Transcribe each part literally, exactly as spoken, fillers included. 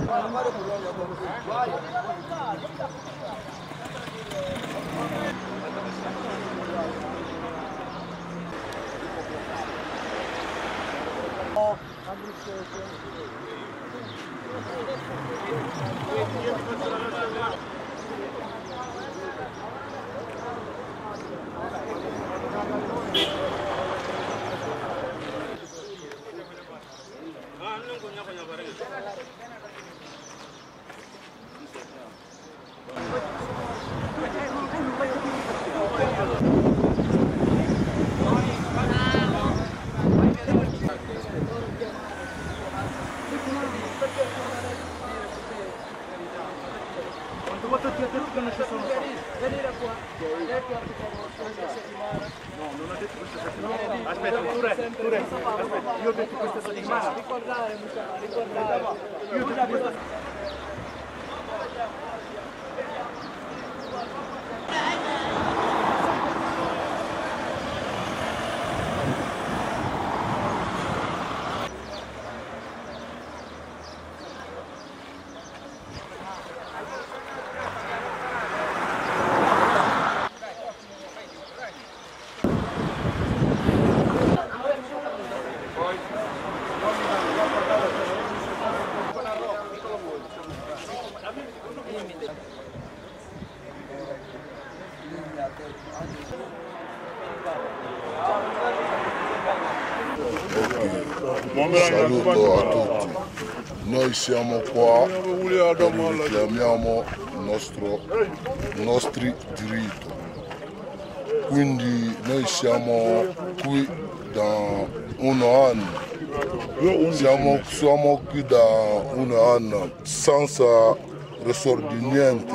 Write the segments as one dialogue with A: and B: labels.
A: Quanto ti ha detto che non ci sono soldi? Venire qua. No, non ha detto questa settimana. Aspetta, pure, pure. Aspetta, io ho detto questa settimana. Ricordare, ricordare. Io ho detto questa
B: Saluto a tutti, noi siamo qua e reclamiamo i nostro, nostri diritti, quindi noi siamo qui da un anno, siamo, siamo qui da un anno senza risolvere niente.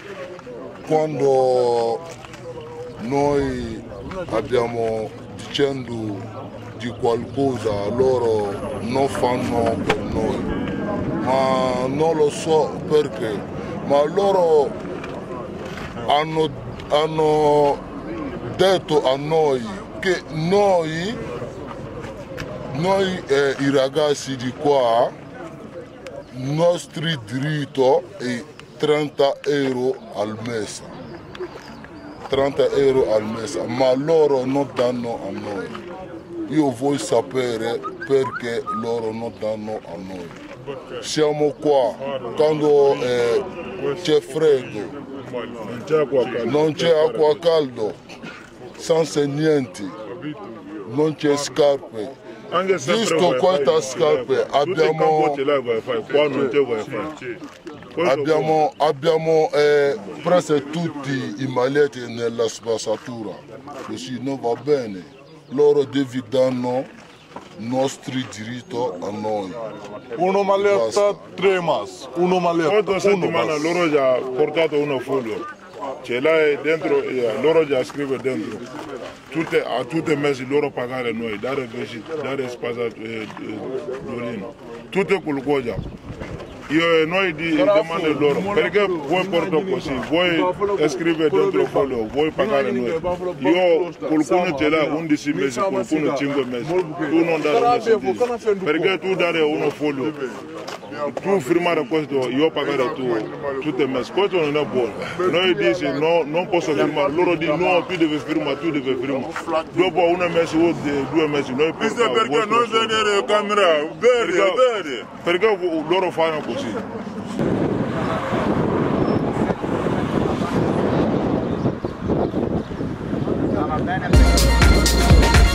B: Quando noi abbiamo dicendo di qualcosa loro non fanno per noi, ma non lo so perché, ma loro hanno, hanno detto a noi che noi, noi eh, i ragazzi di qua, il nostro diritto è trenta euro al mese, trenta euro al mese, ma loro non danno a noi. Io voglio sapere perché loro non danno a noi. Siamo qua, quando eh, c'è freddo, non c'è acqua calda, senza niente, non c'è scarpe. Giusto queste scarpe abbiamo, abbiamo, abbiamo eh, preso tutti i maletti nella spazzatura, così non va bene. Loro devi danno i nostri diritti a noi.
C: Uno maletta, tre mas. Uno maletta,
D: Questa settimana loro già portato uno foglio. Ce l'hai dentro, loro già scrive dentro. Tutte, a tutti i mesi loro pagare noi, dare vestiti, dare spazzatura, tutte qualcosa. Io noi di domande loro, perché voi portate così, voi scrivete dentro il foglio, voi pagare noi. Io qualcuno ce l'ha undici mesi, qualcuno cinque mesi, tu non dai un mese, perché tu dare uno foglio, tu firmare questo, io pagare tu tutti i mesi, questo non è buono. Noi dici no, non posso firmare, loro dicono no, tu devi firmare, tu devi firmare. Dopo un mese o due mesi noi portiamo.
C: Perché non vedere camera, vedi, vedi.
D: Perché loro fanno così.
A: Va bene.